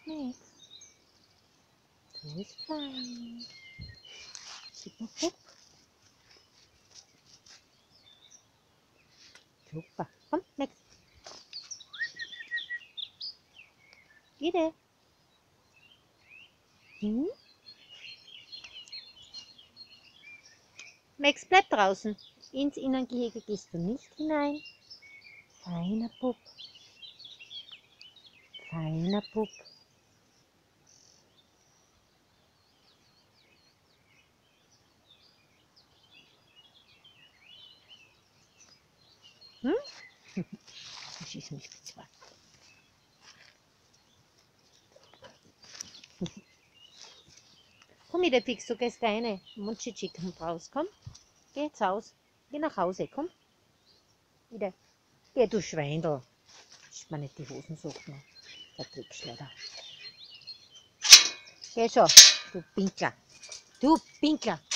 Max, du bist fein. Gib mal Pup. Super. Komm, Max. Ide. Hm? Max, bleib draußen. Ins Innengehege gehst du nicht hinein. Feiner Pup. Feiner Pup. Hm? Schieß mich zwar. Komm wieder, Fix, du gehst deine Munchichi, komm raus, komm. Geh ins Haus. Geh nach Hause, komm. Wieder. Geh, du Schweindel. Ist mir nicht die Hosen suchen. Der Trickschleuder. Geh schon, du Pinkler. Du Pinkler.